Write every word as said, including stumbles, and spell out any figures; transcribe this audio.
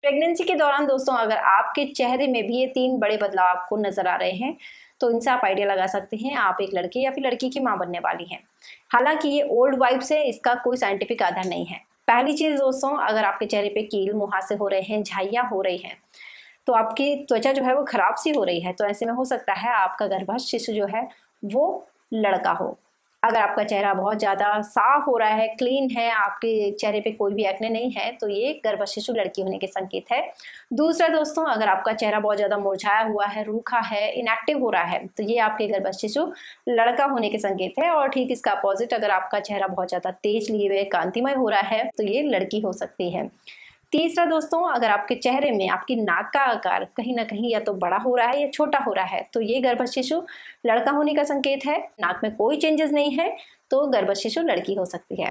Pregnancy के दौरान दोस्तों अगर आपके चेहरे में भी ये तीन बड़े बदलाव आपको नजर आ रहे हैं तो इनसे आप आइडिया लगा सकते हैं आप एक लड़के या फिर लड़की की मां बनने वाली हैं। हालांकि ये ओल्ड वाइब्स है, इसका कोई साइंटिफिक आधार नहीं है। पहली चीज दोस्तों, अगर आपके चेहरे पे कील मुहासे हो रहे हैं, झाइयाँ हो रही हैं, तो आपकी त्वचा जो है वो खराब सी हो रही है, तो ऐसे में हो सकता है आपका गर्भस्थ शिशु जो है वो लड़का हो। अगर आपका चेहरा बहुत ज़्यादा साफ हो रहा है, क्लीन है, आपके चेहरे पे कोई भी एक्ने नहीं है, तो ये गर्भस्थ शिशु लड़की होने के संकेत है। दूसरा दोस्तों, अगर आपका चेहरा बहुत ज़्यादा मुरझाया हुआ है, रूखा है, इनएक्टिव हो रहा है, तो ये आपके गर्भस्थ शिशु लड़का होने के संकेत है। और ठीक इसका अपोजिट, अगर आपका चेहरा बहुत ज़्यादा तेज लिए हुए कांतिमय हो रहा है तो ये लड़की हो सकती है। तीसरा दोस्तों, अगर आपके चेहरे में आपकी नाक का आकार कहीं ना कहीं या तो बड़ा हो रहा है या छोटा हो रहा है तो ये गर्भस्थ शिशु लड़का होने का संकेत है। नाक में कोई चेंजेस नहीं है तो गर्भस्थ शिशु लड़की हो सकती है।